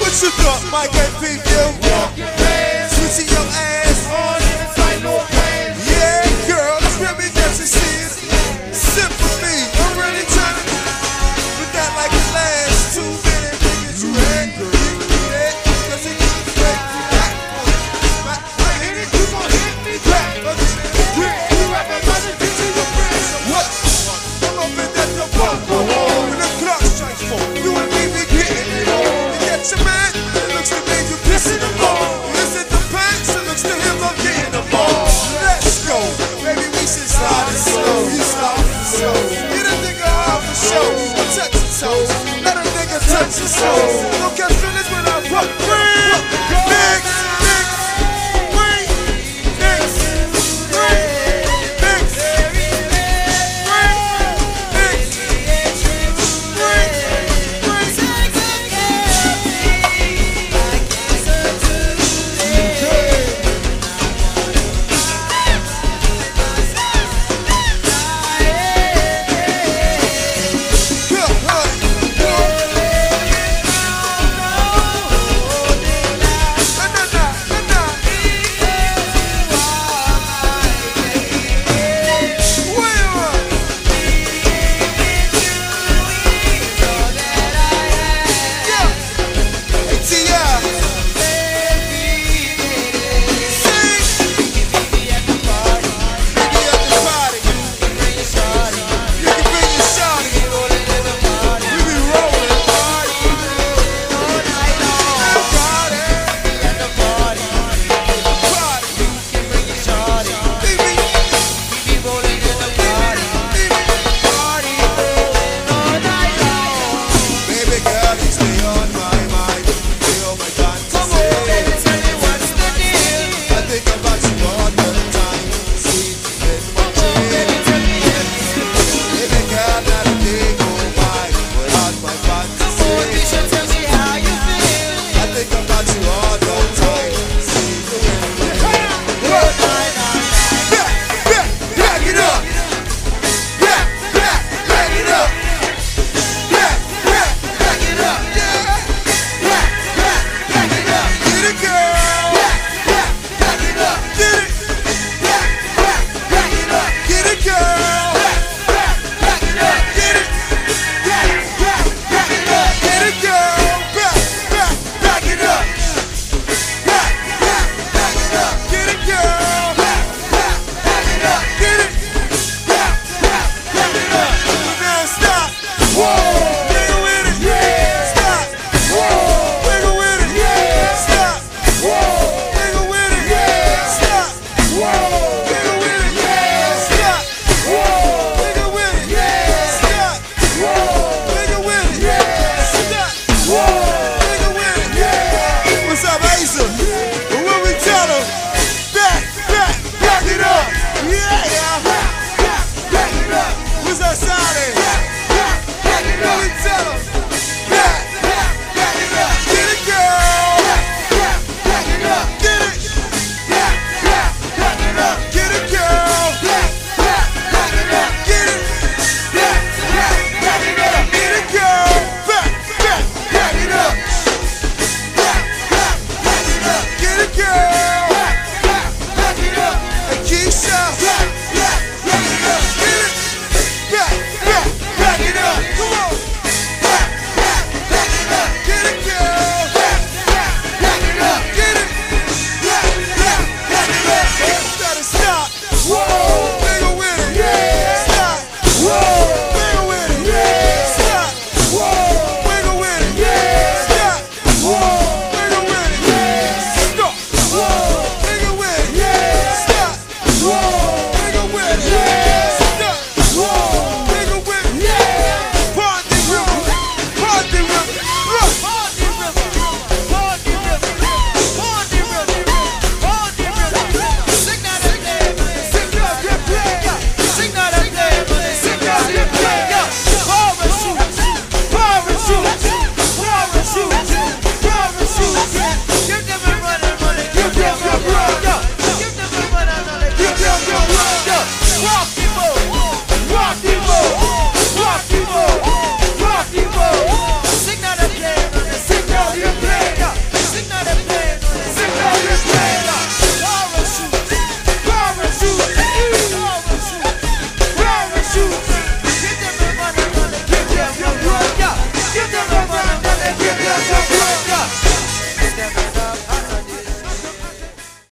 What you thought, Mike and PQ? Switching your ass on in the final plan. Yeah, girl, it's really just a shit. Sympathy, I'm really trying to put that like the last 2 minutes, niggas you had. You do that, cause it keeps breaking back. I hit it, you gon' hit me back. You rapping about the bitch in your friends. What? I'm up in that the bump go on. When the clock strikes 4, you and me be getting it on. You get your man, it looks to me you pissing them off. Is it the pants? It looks to him I'm getting them all. Let's go, baby, we should slide it slow. You slide it slow. Get a nigga off the show, touch his toes. Let a nigga touch his soul.